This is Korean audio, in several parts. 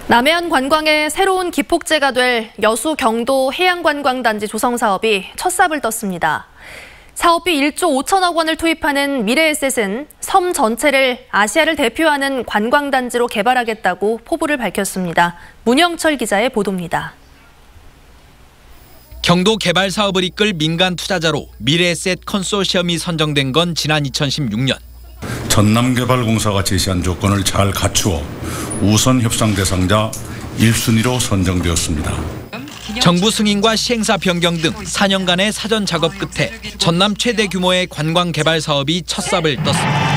남해안 관광의 새로운 기폭제가 될 여수 경도 해양관광단지 조성 사업이 첫 삽을 떴습니다. 사업비 1조 5천억 원을 투입하는 미래에셋은 섬 전체를 아시아를 대표하는 관광단지로 개발하겠다고 포부를 밝혔습니다. 문영철 기자의 보도입니다. 경도 개발 사업을 이끌 민간 투자자로 미래에셋 컨소시엄이 선정된 건 지난 2016년. 전남개발공사가 제시한 조건을 잘 갖추어 우선 협상 대상자 1순위로 선정되었습니다. 정부 승인과 시행사 변경 등 4년간의 사전 작업 끝에 전남 최대 규모의 관광 개발 사업이 첫 삽을 떴습니다.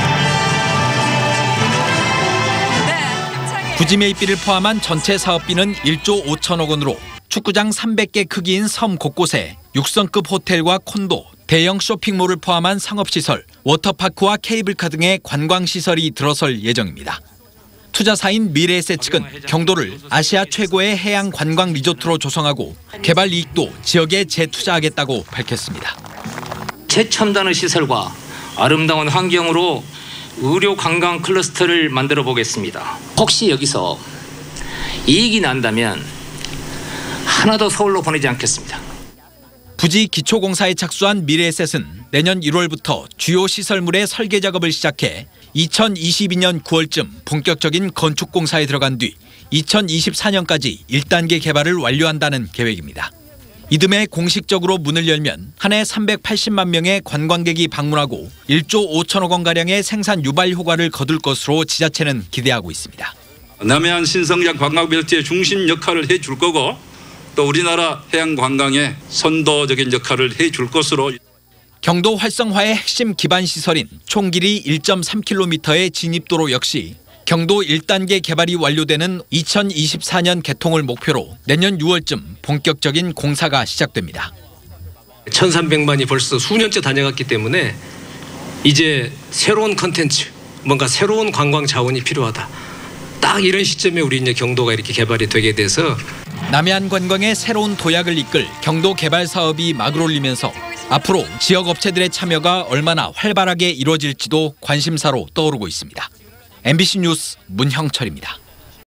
부지 매입비를 포함한 전체 사업비는 1조 5천억 원으로 축구장 300개 크기인 섬 곳곳에 6성급 호텔과 콘도, 대형 쇼핑몰을 포함한 상업시설, 워터파크와 케이블카 등의 관광시설이 들어설 예정입니다. 투자사인 미래에셋 측은 경도를 아시아 최고의 해양 관광 리조트로 조성하고 개발 이익도 지역에 재투자하겠다고 밝혔습니다. 최첨단의 시설과 아름다운 환경으로 의료 관광 클러스터를 만들어 보겠습니다. 혹시 여기서 이익이 난다면 하나도 서울로 보내지 않겠습니다. 부지 기초공사에 착수한 미래에셋은 내년 1월부터 주요 시설물의 설계 작업을 시작해 2022년 9월쯤 본격적인 건축공사에 들어간 뒤 2024년까지 1단계 개발을 완료한다는 계획입니다. 이듬해 공식적으로 문을 열면 한 해 380만 명의 관광객이 방문하고 1조 5천억 원가량의 생산 유발 효과를 거둘 것으로 지자체는 기대하고 있습니다. 남해안 신성장 관광벨트의 중심 역할을 해줄 거고 또 우리나라 해양 관광의 선도적인 역할을 해줄 것으로. 경도 활성화의 핵심 기반 시설인 총 길이 1.3km의 진입도로 역시 경도 1단계 개발이 완료되는 2024년 개통을 목표로 내년 6월쯤 본격적인 공사가 시작됩니다. 1,300만이 벌써 수년째 다녀갔기 때문에 이제 새로운 컨텐츠, 뭔가 새로운 관광 자원이 필요하다. 딱 이런 시점에 우리 이제 경도가 이렇게 개발이 되게 돼서 남해안 관광의 새로운 도약을 이끌 경도 개발 사업이 막을 올리면서 앞으로 지역 업체들의 참여가 얼마나 활발하게 이루어질지도 관심사로 떠오르고 있습니다. MBC 뉴스 문형철입니다.